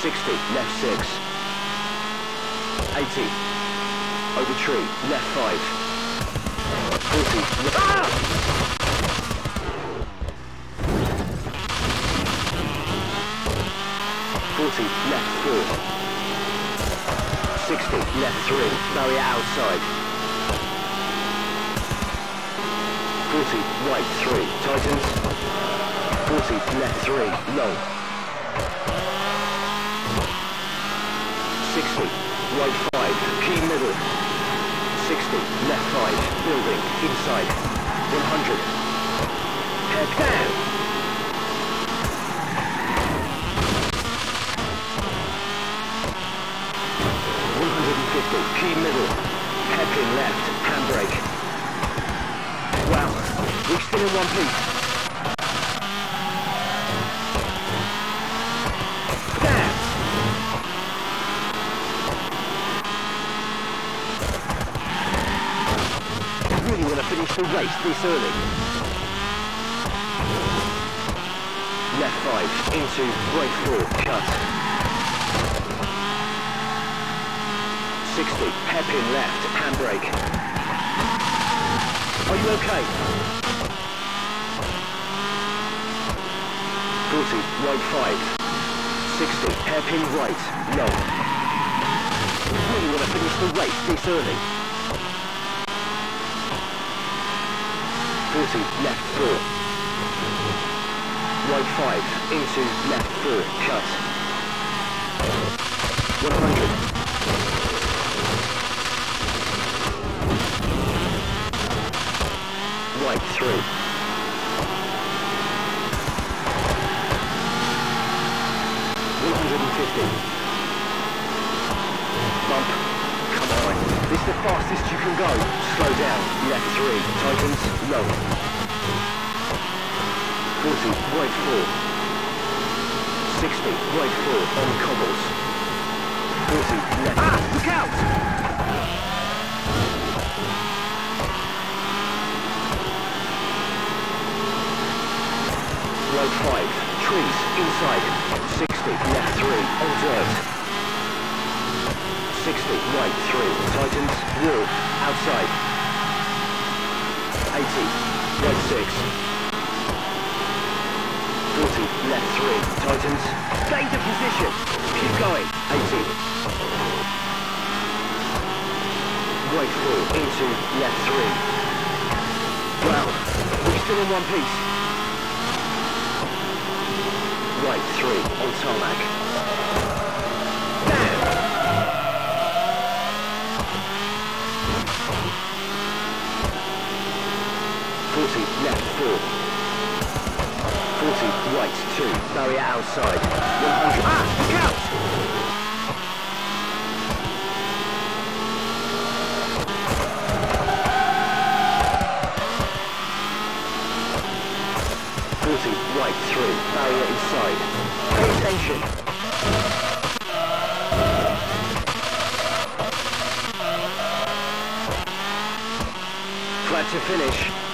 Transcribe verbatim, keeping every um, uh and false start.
sixty, left six. eighty. Over tree, left five. forty, left... Ah! forty, left four. sixty, left three, barrier outside. forty, right three, tightens. forty, left three, long. sixty, right five, key middle. sixty, left five, building, inside. one hundred. Head down. one hundred fifty, key middle. Hairpin left, handbrake. Wow, we're still in one piece. Down. Really want to finish the race this early. Left five, into right four, cut. sixty, hairpin left, handbrake. Are you okay? forty, right five. sixty, hairpin right, long. Really want to finish the race this early. forty, left four. Right five, into left four, cut. one hundred. Right three. one hundred fifty. Bump. Come on. This is the fastest you can go. Slow down. Left three. Tightens. Low. forty. Right four. sixty. Right four. On cobbles. forty. Left. Ah! Look out! Right five, trees, inside, sixty, left three, on dirt. sixty, right three, tightens, wall, outside. eighty, right six. forty, left three, tightens, gain the position, keep going, eighty. Right four, into left three. Wow, we're still in one piece. Right three, on tarmac. Down! forty, left four. forty, right two, barrier outside. one hundred. Ah! Look out! forty, right three, barrier inside. Pay attention. Flat to finish.